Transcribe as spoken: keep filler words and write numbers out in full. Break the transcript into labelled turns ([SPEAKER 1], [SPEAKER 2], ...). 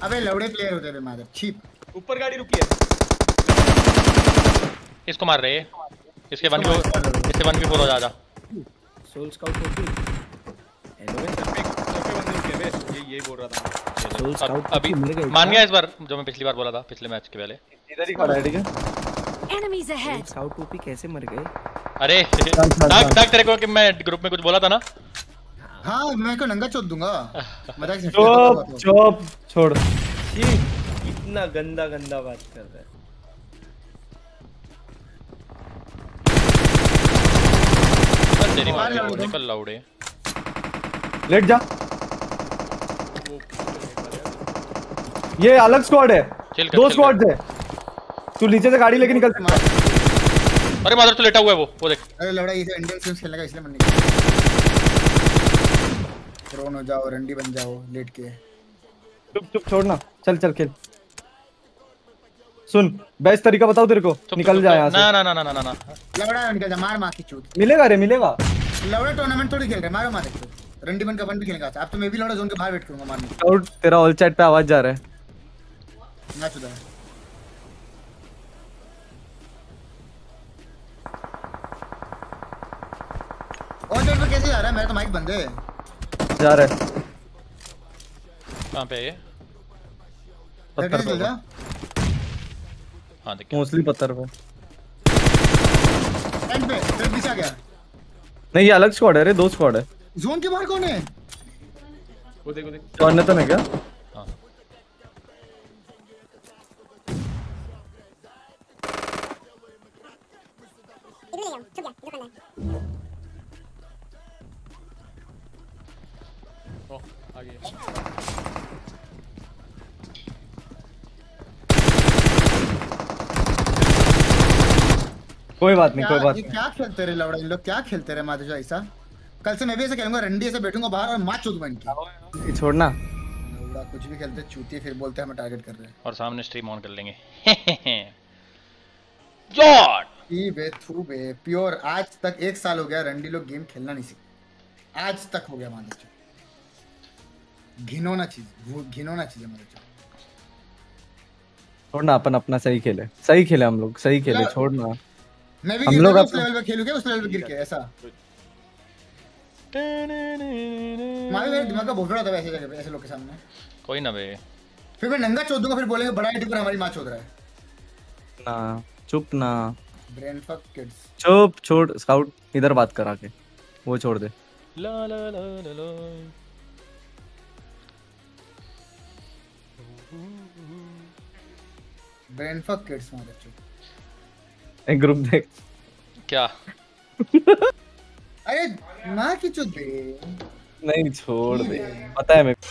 [SPEAKER 1] अबे लौड़े प्लेयर होते थे मादर चीप।
[SPEAKER 2] ऊपर गाड़ी रुकी है।
[SPEAKER 3] इसको मार रहे हैं। इसके वन भी इसके वन भी पूरा ज्यादा।
[SPEAKER 4] सोल स्काउट होती हेलो
[SPEAKER 2] पे पे बंदे रुके बे, ये यही बोल रहा था।
[SPEAKER 4] सोल स्काउट
[SPEAKER 3] अभी मान गया इस बार जो मैं पिछली बार बोला था, पिछले मैच के पहले।
[SPEAKER 5] इधर ही खड़ा है ठीक है।
[SPEAKER 6] Enemies ahead.
[SPEAKER 4] स्काउट टोपी कैसे मर गए?
[SPEAKER 3] अरे डाक डाक तेरे को कि मैं ग्रुप में कुछ बोला था ना।
[SPEAKER 1] हाँ मैं को नंगा चोद दूंगा। मजाक से
[SPEAKER 5] चुप चुप छोड़।
[SPEAKER 4] छी इतना गंदा गंदा बात कर रहा है।
[SPEAKER 3] तेरी मार निकल लाउडे।
[SPEAKER 5] लेट जा। ये अलग स्क्वाड है, दो स्क्वाड है। तू नीचे से गाड़ी लेके निकल।
[SPEAKER 3] अरे मादर तू लेटा हुआ है वो वो देख।
[SPEAKER 1] अरे लौड़ा इसे इंडियन सिम्स खेलने का इसलिए मन नहीं। प्रोन हो जाओ, रंडी बन जाओ लेट के।
[SPEAKER 5] चुप चुप छोड़ना, चल चल खेल। सुन बेस्ट तरीका बताओ तेरे को, निकल जा यहाँ से।
[SPEAKER 3] ना ना ना ना ना ना
[SPEAKER 1] लौड़ा निकल जा, मार मार की चूत।
[SPEAKER 5] मिलेगा रे मिलेगा।
[SPEAKER 1] लौड़ा टूर्नामेंट थोड़ी खेल रहे, मारो मार देखो। रंडी बन का वन भी खेलेगा। अब तो मैं भी लौड़ा जोन के बाहर वेट करूंगा मारने।
[SPEAKER 5] आउट तेरा ऑल चैट पे आवाज जा रहा है।
[SPEAKER 1] मैच उधर और चैट पे कैसे जा रहा है? मेरा तो माइक बंद है।
[SPEAKER 5] जा रहा है
[SPEAKER 3] कहां पे है?
[SPEAKER 5] पत्थर पे।
[SPEAKER 3] हां देख
[SPEAKER 5] मोस्टली पत्थर पे।
[SPEAKER 1] एंड पे तेरे पीछे आ गया।
[SPEAKER 5] नहीं ये अलग स्क्वाड है रे, दो स्क्वाड है।
[SPEAKER 1] जोन के बाहर कौन है?
[SPEAKER 2] वो देख वो देख।
[SPEAKER 5] तो अन्यतन है क्या?
[SPEAKER 3] हां
[SPEAKER 2] ओ आ गया।
[SPEAKER 5] कोई बात नहीं कोई बात
[SPEAKER 1] ये
[SPEAKER 5] नहीं।
[SPEAKER 1] क्या खेलते रहे लौड़ा, इन लोग क्या खेलते रहे माधव ऐसा। कल से मैं भी ऐसे खेलूंगा, रंडी ऐसे बैठूंगा बाहर और मार चूत बन के।
[SPEAKER 5] छोड़ना
[SPEAKER 1] लौड़ा कुछ भी खेलते चूतिए, फिर बोलते हैं हमें टारगेट कर रहे हैं।
[SPEAKER 3] और सामने स्ट्रीम ऑन कर लेंगे। जॉट
[SPEAKER 1] ई बे थू बे प्योर। आज तक एक साल हो गया रंडी लोग गेम खेलना नहीं सीखे। आज तक हो गया माधव। घिनौना चीज, घिनौना चीज है माधव।
[SPEAKER 5] छोड़ना, अपन अपना सही खेले, सही खेले हम लोग, सही खेले। छोड़ना
[SPEAKER 1] मैं भी
[SPEAKER 5] हम
[SPEAKER 1] गिर
[SPEAKER 5] लोग
[SPEAKER 1] उस लेवल पे खेलूंगा, उस लेवल पे गिर के ऐसा। माधव मेरे दिमाग का भोसड़ा था ऐसे जगह पे, ऐसे लोग के सामने।
[SPEAKER 3] कोई ना बे।
[SPEAKER 1] फिर मैं नंगा चोद दूंगा, फिर बोलेंगे बड़ा यूट्यूबर हमारी मां चोद रहा है।
[SPEAKER 5] ना चुप ना
[SPEAKER 1] ब्रेन फक किड्स।
[SPEAKER 5] चुप छोड़। स्काउट इधर बात करा के वो छोड़ दे।
[SPEAKER 3] ला ला ला ला ला।
[SPEAKER 1] ब्रेन फक किड्स माधव चोद।
[SPEAKER 5] एक ग्रुप देख।
[SPEAKER 3] क्या?
[SPEAKER 1] अरे मां की चोद बे।
[SPEAKER 5] नहीं छोड़ दे, पता है मेरे